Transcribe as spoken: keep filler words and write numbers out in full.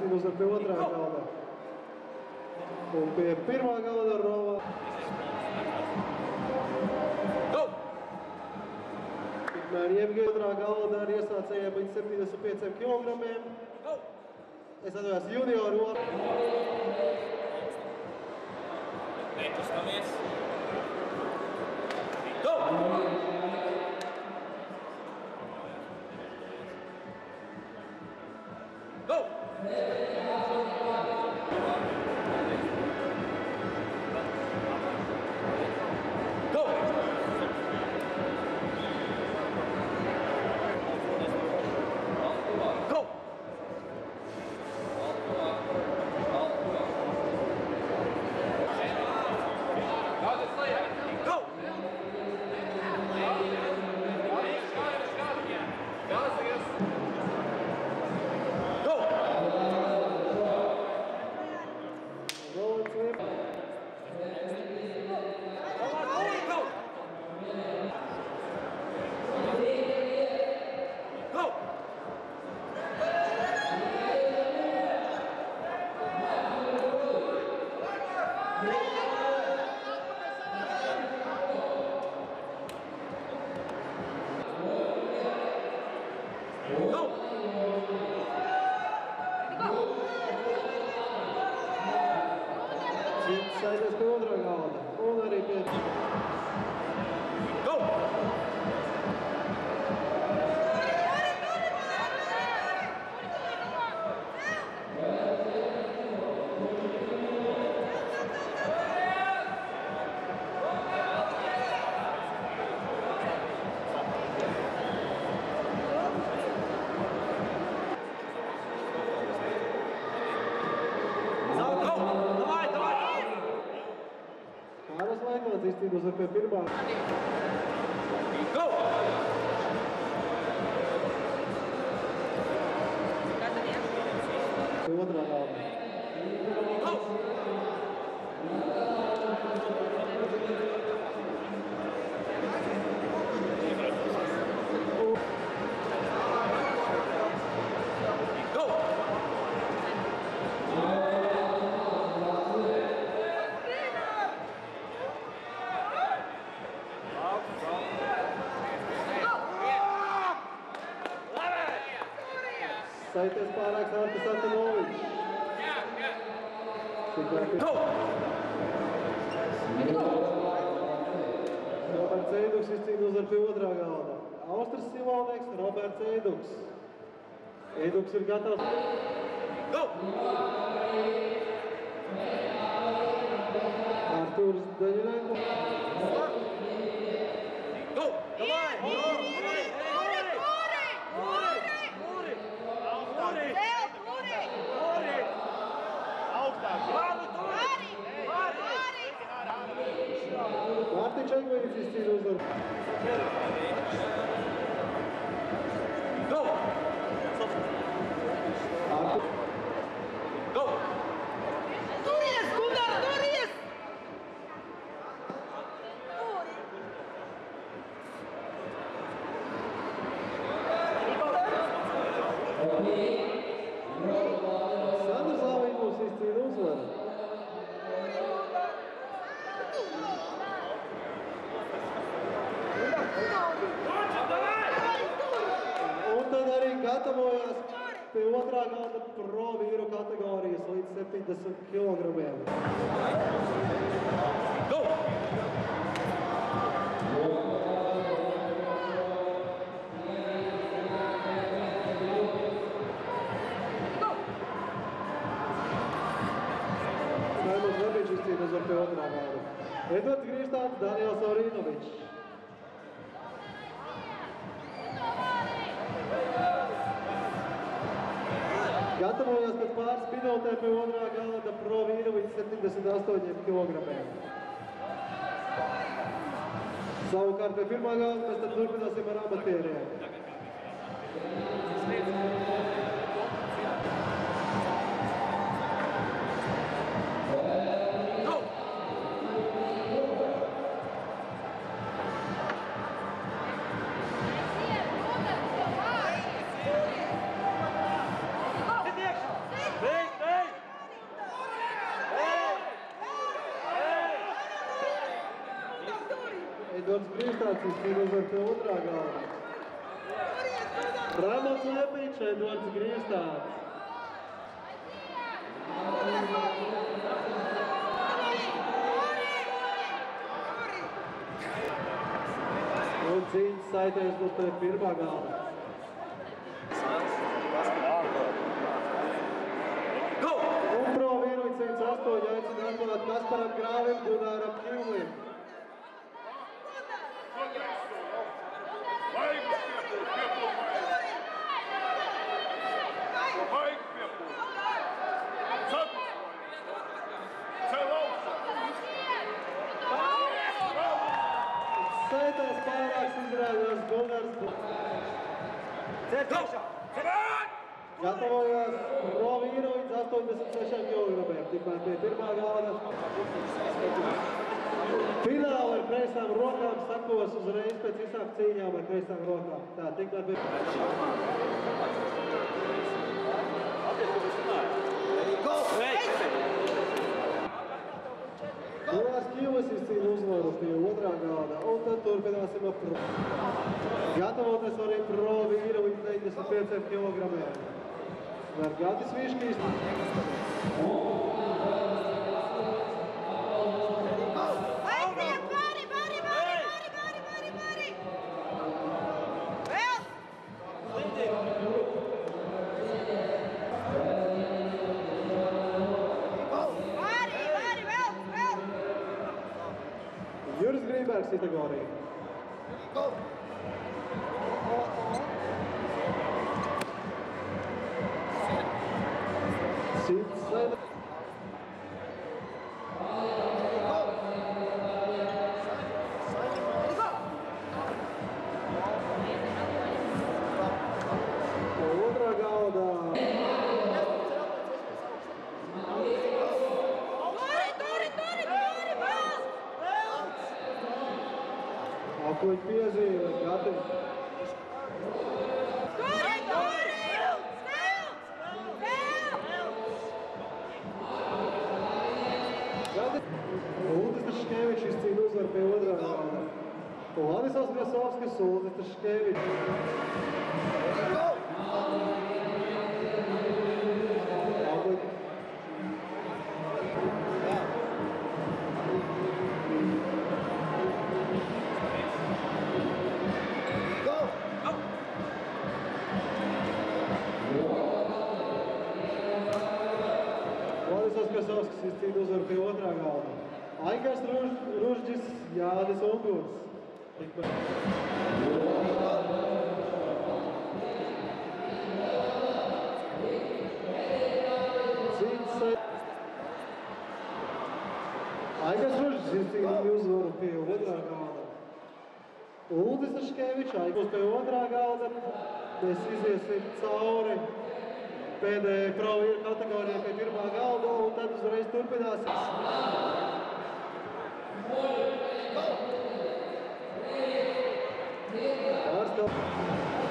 izcīnus ar pie otrā galda. Un pie pirmā galda Rova. Tikmēr Jevgeja otrā galda ar iesācējiem līdz septiņdesmit pieciem kilogramiem. Es atvēs junioru. Nekustamies. Go! Saities pie otrā galda. Un arī pie... Go! Izcīnus ar pie pirmā. Go! Pie otrā galda. Go! Saities pārāks Artis Antimovičs. Go! Roberts Eiduks izcīnus ar pie otrā galda. Austris Sivalnieks, Roberts Eiduks. Eiduks ir gatavs. Go! Artūrs Daļinenko. Go! Davai! Mārtiņš Egvīts izcīnus ar... Go! Artur... Go! Turies, Gunnar, turies! Sandrs Lavīnus izcīna uzvaru. Un tad arī gatavojās pie otrā galda pro vīru kategorijas līdz septiņdesmit kilogramiem. Go! Raimons Verbiņš izcīnus ar pie otrā galda. Edvards Grīstāns, Daniels Aurinovičs. Gatavojās pēc pāris minūtēm pie otrā galda pro vīru līdz septiņdesmit astoņiem kilogramiem. Savukārt pie pirmā galda mēs tad turpināsim ar amatieriem. Go! Edvards Grīvstāds izcīna uzvaru pie otrā galda. Raimonds Lepiņš, Edvards Grīvstāds. Un cīņas saitēs būs pie pirmā galda. Un pro vienuļ simts astoņi aicina atklāt Kasparam Grāvim, Gunāram Kivlim. Saitās pārāks izrādās Gunārs. Gatavojās pro vīroņas astoņdesmit sešiem kilogramiem, tikmēr pie pirmā galda. Fināli ar kreisām rokām sakos uzreiz pēc visām cīņām ar kreisām rokām. Tā, tikmēr pie... Gunārs Kivlis izcīna uzvaru pie otrā galda, un tad turpināsim ar pro. Gatavoties arī pro vīroņu deviņdesmit pieciem kilogramiem. Nargatis Viškīs. Aiziet, vari, vari, vari, vari, vari, vari, vari! Vēl! Vari, vari, vēl, vēl! Juris Grībergs kategorija. Simts saitās. Otrā galdā. Turi, turi, turi, turi, vēl! Akoļ piezīme, gatavi. Turi, turi! Vēl! Vēl! Uldis Traškevičs izcīna uzvaru pie otrā galda. Vladislavs Grasovskis, Uldis Traškevičs. Vladislavs Grasovskis izcīna uzvaru pie otrā galda. Aikars Ružģis, Jānis Ungurs. Aikars Ružģis izcīna uzvaru pie otrā galda. Uldis Traškevičs, Aikars pie otrā galda. Mēs iziesim cauri pēdējai pro vīru kategorijai pie pirmā galda, un tad uzreiz turpināsim. Pārskal...